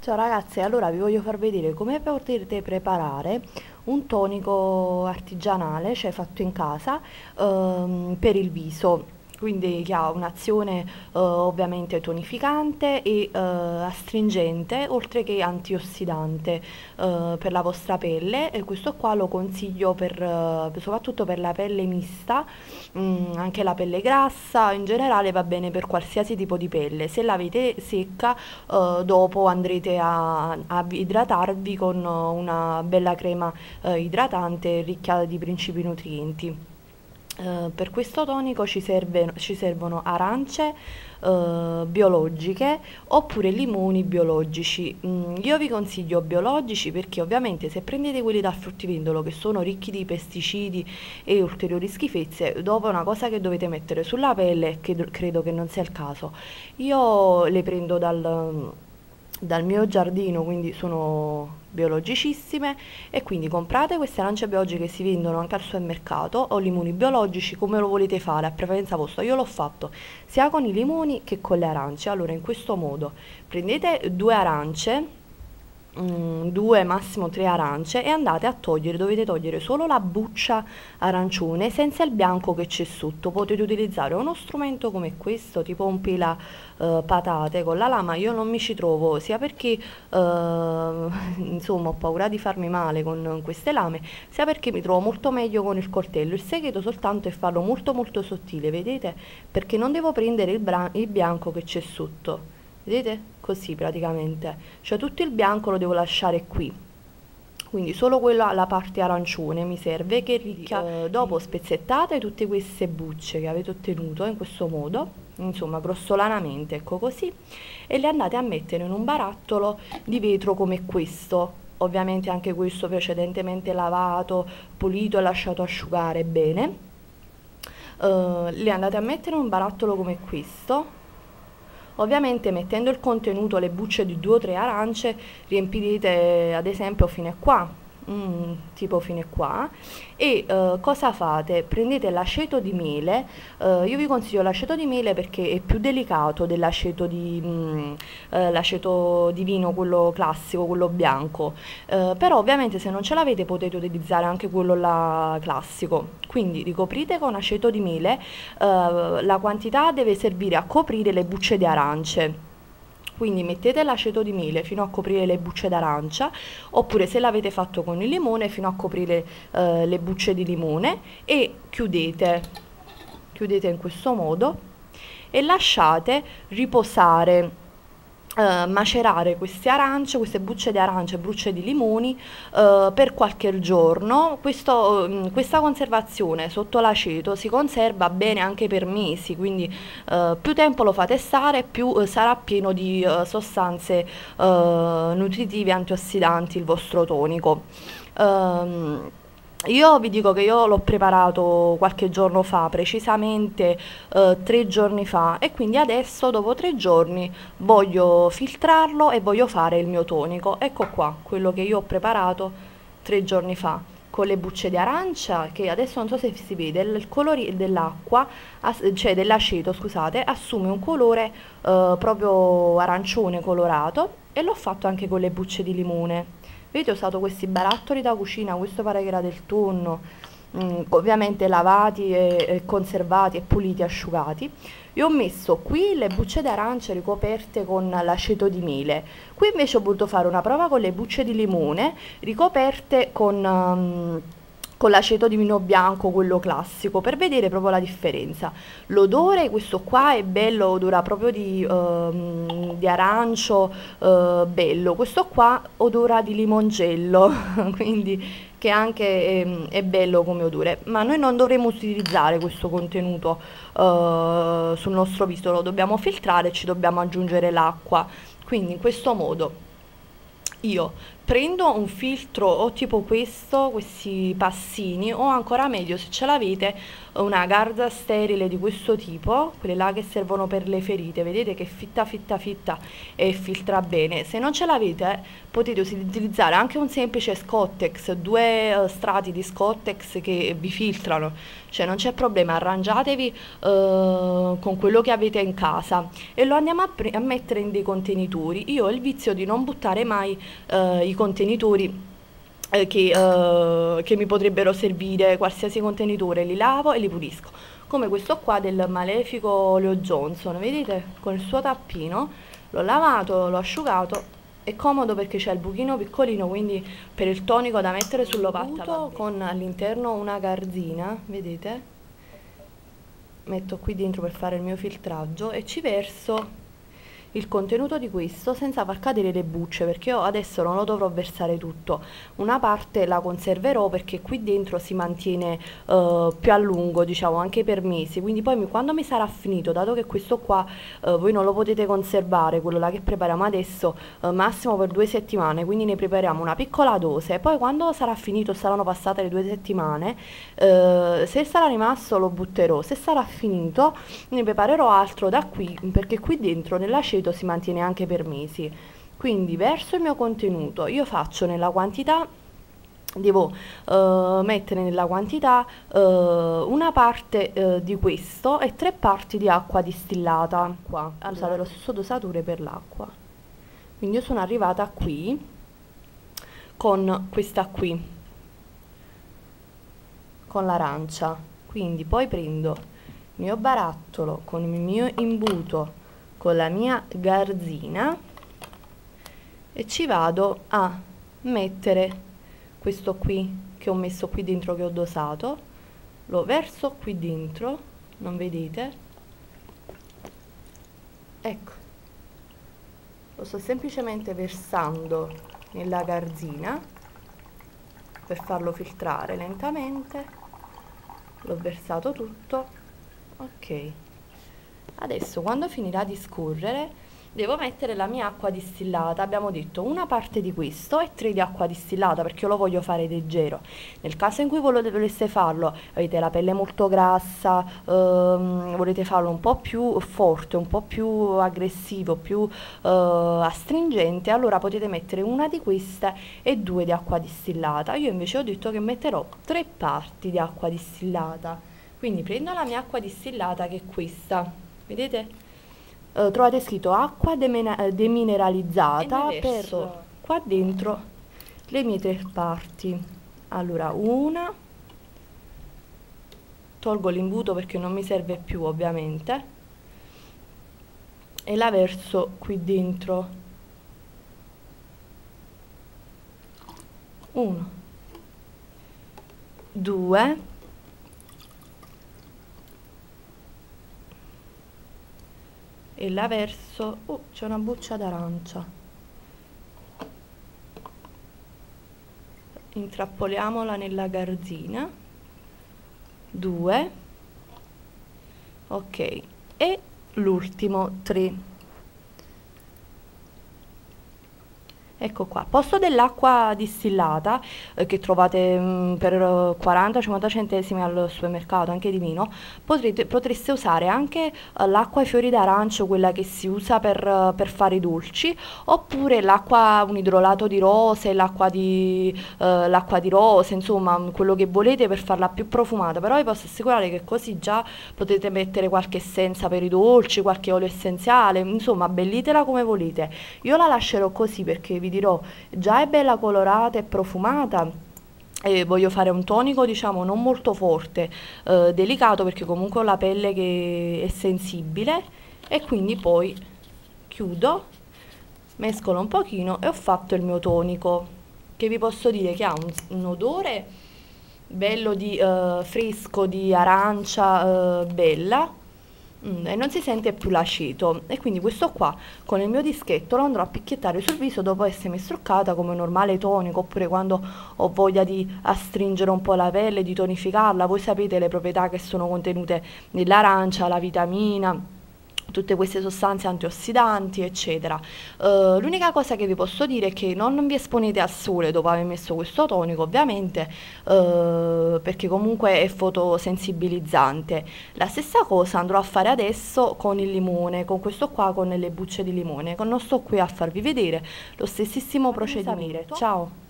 Ciao ragazzi, allora vi voglio far vedere come potete preparare un tonico artigianale, cioè fatto in casa, per il viso. Quindi che ha un'azione ovviamente tonificante e astringente, oltre che antiossidante per la vostra pelle. E questo qua lo consiglio soprattutto per la pelle mista, anche la pelle grassa, in generale va bene per qualsiasi tipo di pelle. Se l'avete secca, dopo andrete a idratarvi con una bella crema idratante ricca di principi nutrienti. Per questo tonico ci servono arance biologiche oppure limoni biologici. Io vi consiglio biologici perché ovviamente se prendete quelli dal fruttivendolo che sono ricchi di pesticidi e ulteriori schifezze, dopo è una cosa che dovete mettere sulla pelle e che credo che non sia il caso. Io le prendo dal mio giardino, quindi sono biologicissime, e quindi comprate queste arance biologiche che si vendono anche al supermercato o limoni biologici come lo volete fare a preferenza vostra. Io l'ho fatto sia con i limoni che con le arance. Allora, in questo modo prendete due arance, due massimo tre arance, e andate a togliere, dovete togliere solo la buccia arancione senza il bianco che c'è sotto. Potete utilizzare uno strumento come questo, tipo un pela patate con la lama. Io non mi ci trovo, sia perché insomma ho paura di farmi male con queste lame, sia perché mi trovo molto meglio con il coltello. Il segreto soltanto è farlo molto molto sottile, vedete? Perché non devo prendere il bianco che c'è sotto. Vedete? Così praticamente. Cioè tutto il bianco lo devo lasciare qui. Quindi solo quella, la parte arancione mi serve, che è ricca. Dopo spezzettate tutte queste bucce che avete ottenuto in questo modo, insomma grossolanamente, ecco così, e le andate a mettere in un barattolo di vetro come questo. Ovviamente anche questo precedentemente lavato, pulito e lasciato asciugare bene. Le andate a mettere in un barattolo come questo. Ovviamente mettendo il contenuto, le bucce di 2 o 3 arance, riempirete ad esempio fino a qua, tipo fino a qua, e cosa fate? Prendete l'aceto di miele. Io vi consiglio l'aceto di miele perché è più delicato l'aceto di vino, quello classico, quello bianco. Però ovviamente se non ce l'avete potete utilizzare anche quello là classico. Quindi ricoprite con aceto di miele, la quantità deve servire a coprire le bucce di arance. Quindi mettete l'aceto di miele fino a coprire le bucce d'arancia, oppure se l'avete fatto con il limone fino a coprire le bucce di limone, e chiudete in questo modo e lasciate riposare, macerare queste arance, queste bucce di arance, bucce di limoni, per qualche giorno. Questa conservazione sotto l'aceto si conserva bene anche per mesi, quindi più tempo lo fate stare, più sarà pieno di sostanze nutritive antiossidanti il vostro tonico. Ehm, io vi dico che io l'ho preparato qualche giorno fa, precisamente 3 giorni fa, e quindi adesso dopo 3 giorni voglio filtrarlo e voglio fare il mio tonico. Ecco qua, quello che io ho preparato 3 giorni fa, con le bucce di arancia, che adesso non so se si vede, il colore dell'acqua, cioè dell'aceto, scusate, assume un colore proprio arancione colorato, e l'ho fatto anche con le bucce di limone. Vedete, ho usato questi barattoli da cucina, questo pare che era del tonno, ovviamente lavati e conservati e puliti, asciugati. Io ho messo qui le bucce d'arancia ricoperte con l'aceto di miele. Qui invece ho voluto fare una prova con le bucce di limone ricoperte con l'aceto di vino bianco, quello classico, per vedere proprio la differenza. L'odore, questo qua è bello, odora proprio di arancio, bello. Questo qua odora di limoncello, quindi che anche è bello come odore, ma noi non dovremo utilizzare questo contenuto sul nostro viso, lo dobbiamo filtrare e ci dobbiamo aggiungere l'acqua. Quindi in questo modo io prendo un filtro o tipo questo, questi passini, o ancora meglio se ce l'avete una garza sterile di questo tipo, quelle là che servono per le ferite, vedete che fitta fitta fitta e filtra bene. Se non ce l'avete potete utilizzare anche un semplice Scottex, due strati di Scottex che vi filtrano, cioè non c'è problema, arrangiatevi con quello che avete in casa e lo andiamo a mettere in dei contenitori. Io ho il vizio di non buttare mai i contenitori che mi potrebbero servire, qualsiasi contenitore li lavo e li pulisco, come questo qua del malefico Oleo Johnson, vedete, con il suo tappino l'ho lavato, l'ho asciugato. È comodo perché c'è il buchino piccolino, quindi per il tonico da mettere sull'ovatta con all'interno una garzina, vedete, metto qui dentro per fare il mio filtraggio e ci verso il contenuto di questo senza far cadere le bucce, perché io adesso non lo dovrò versare tutto, una parte la conserverò perché qui dentro si mantiene più a lungo, diciamo anche per mesi, quindi poi quando mi sarà finito, dato che questo qua voi non lo potete conservare, quello là che prepariamo adesso massimo per 2 settimane, quindi ne prepariamo una piccola dose, poi quando sarà finito, saranno passate le 2 settimane, se sarà rimasto lo butterò, se sarà finito ne preparerò altro da qui, perché qui dentro nell'aceto si mantiene anche per mesi. Quindi verso il mio contenuto io faccio nella quantità, devo mettere nella quantità una parte di questo e 3 parti di acqua distillata. Qua usare lo stesso dosatore per l'acqua, quindi io sono arrivata qui con questa qui, con l'arancia, quindi poi prendo il mio barattolo con il mio imbuto, con la mia garzina e ci vado a mettere questo qui che ho messo qui dentro, che ho dosato, lo verso qui dentro, non vedete? Ecco, lo sto semplicemente versando nella garzina per farlo filtrare lentamente. L'ho versato tutto, ok. Adesso quando finirà di scorrere devo mettere la mia acqua distillata, abbiamo detto una parte di questo e 3 di acqua distillata perché io lo voglio fare leggero. Nel caso in cui voleste farlo, avete la pelle molto grassa, volete farlo un po' più forte, un po' più aggressivo, più astringente, allora potete mettere una di queste e 2 di acqua distillata. Io invece ho detto che metterò 3 parti di acqua distillata, quindi prendo la mia acqua distillata che è questa, vedete? Trovate scritto acqua demineralizzata, per qua dentro le mie 3 parti. Allora una, tolgo l'imbuto perché non mi serve più ovviamente e la verso qui dentro. 1, 2, e la verso, c'è una buccia d'arancia, intrappoliamola nella garzina, 2, ok, e l'ultimo 3. Ecco qua, posto dell'acqua distillata che trovate per 40-50 centesimi al supermercato, anche di vino, potreste usare anche l'acqua ai fiori d'arancio, quella che si usa per fare i dolci, oppure l'acqua, un idrolato di rose, l'acqua di rose, insomma quello che volete per farla più profumata, però vi posso assicurare che così già potete mettere qualche essenza per i dolci, qualche olio essenziale, insomma abbellitela come volete. Io la lascerò così perché vi dirò, già è bella colorata e profumata e voglio fare un tonico diciamo non molto forte, delicato, perché comunque ho la pelle che è sensibile, e quindi poi chiudo, mescolo un pochino e ho fatto il mio tonico, che vi posso dire che ha un odore bello di fresco, di arancia, bella, e non si sente più l'aceto. E quindi questo qua con il mio dischetto lo andrò a picchiettare sul viso dopo essermi struccata come normale tonico, oppure quando ho voglia di astringere un po' la pelle, di tonificarla. Voi sapete le proprietà che sono contenute nell'arancia, la vitamina, tutte queste sostanze antiossidanti, eccetera. L'unica cosa che vi posso dire è che non vi esponete al sole dopo aver messo questo tonico, ovviamente, perché comunque è fotosensibilizzante. La stessa cosa andrò a fare adesso con il limone, con questo qua, con le bucce di limone. Non sto qui a farvi vedere lo stessissimo procedimento. Ciao!